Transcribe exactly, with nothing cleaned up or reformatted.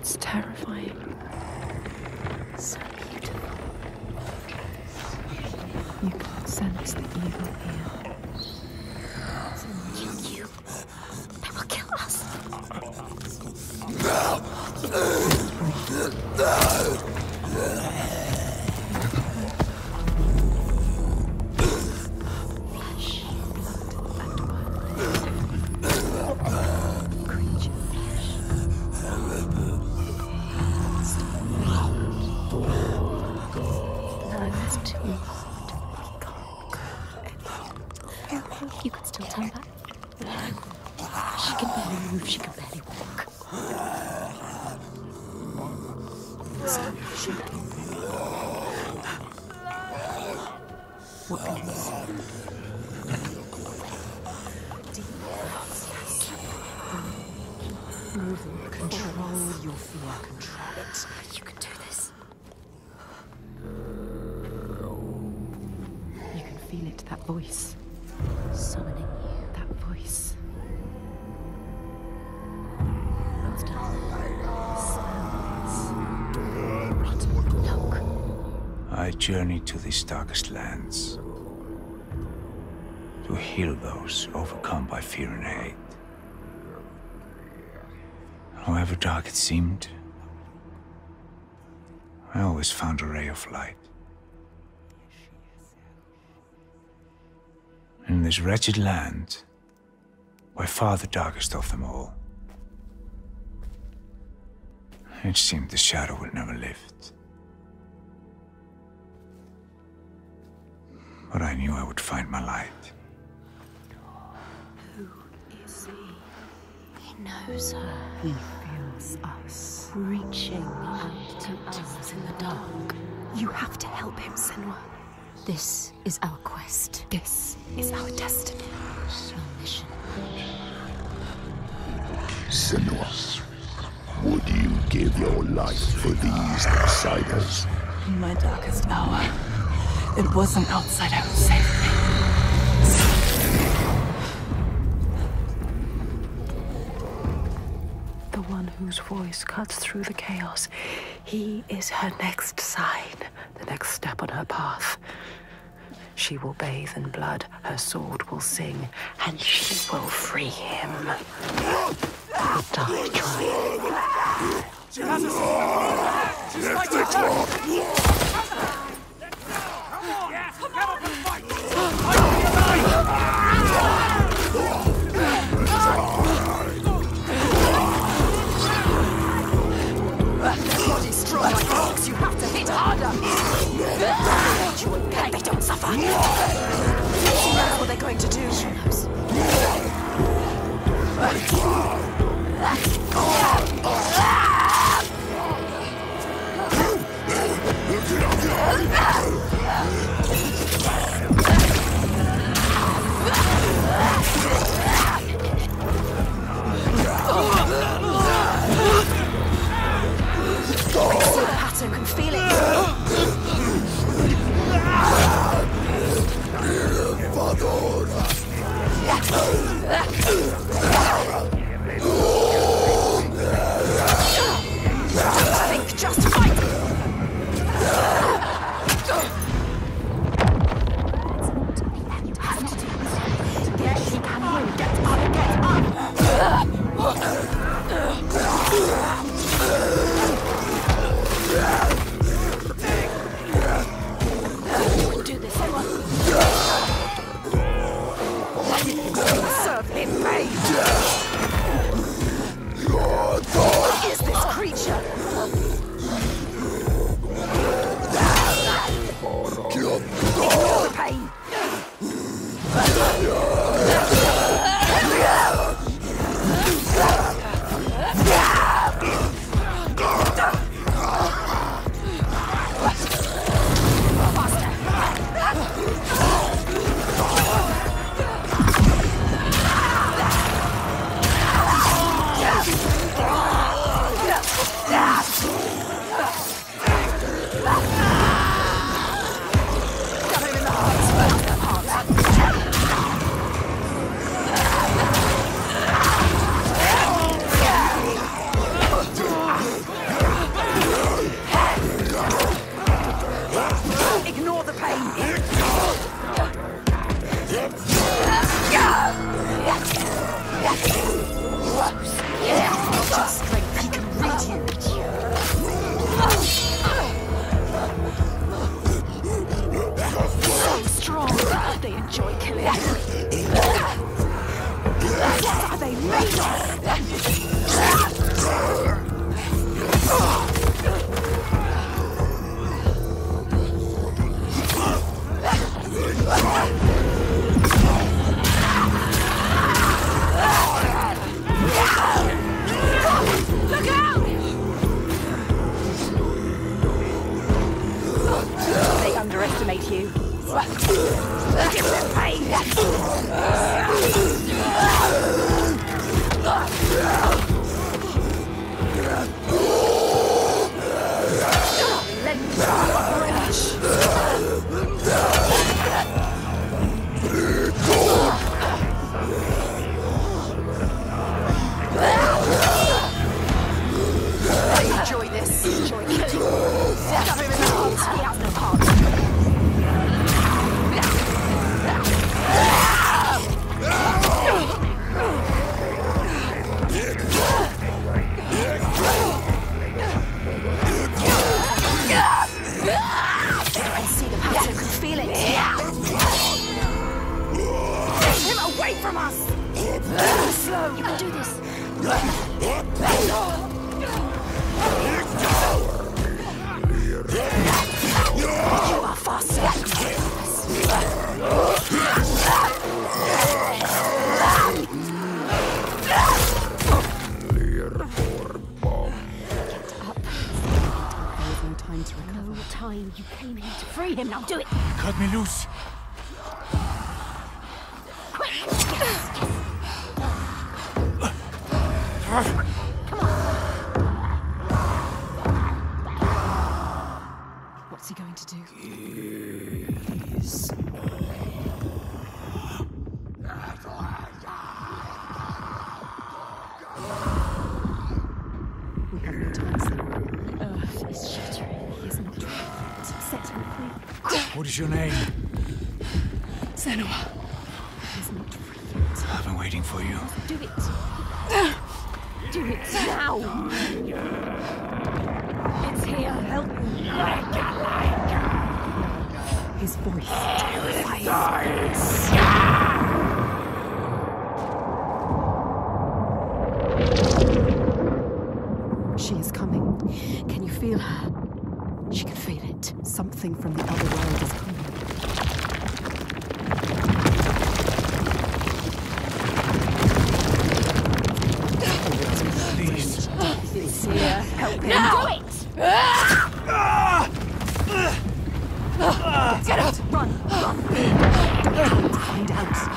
It's terrifying. So beautiful. You can sense the evil here. Kill you. They will kill us. You could still turn back. She can barely move, she can barely walk. So she What can you see? Moving. Control your fear. Control it. You can do this. You can feel it, that voice. Summoning you. That voice. Master. Smells. Look. I journey to these darkest lands to heal those overcome by fear and hate. However dark it seemed, I always found a ray of light. In this wretched land, by far the darkest of them all, it seemed the shadow would never lift. But I knew I would find my light. Who is he? He knows her. He feels us. Reaching out to us in the dark. You have to help him, Senua. This is our quest. This is our destiny. Our mission. Senua, would you give your life for these outsiders? In my darkest hour, it was an outsider who saved me. The one whose voice cuts through the chaos. He is her next sign, the next step on her path. She will bathe in blood, her sword will sing, and she will free him. He'll die trying. She has us! She's fighting her! Come on! Yes, get up and fight! Your body's strong like dogs. You have to hit harder. You and pay. They don't suffer. She knows what they're going to do. She knows. I can see the pattern, can feel it. Enjoy this. Enjoy killing. Stab him in the heart. He has no heart. I can see the pattern. I can feel it. Get him away from us. Slow. You can do this. You are faster. No time to recover. No time. You came here to free him. Now do it. Cut me loose. What's he going to do? We have no time, Senua. Earth is shattering. He is not ready. Set him free. What is your name? Senua. He is not free yet. I've been waiting for you. Do it. Do it now. It's here. Help me. His voice terrifies. She is coming. Can you feel her? She can feel it. Something from the other world is coming. Please. It's here. Help him. Do it. Get out! Run! Run! Don't find out!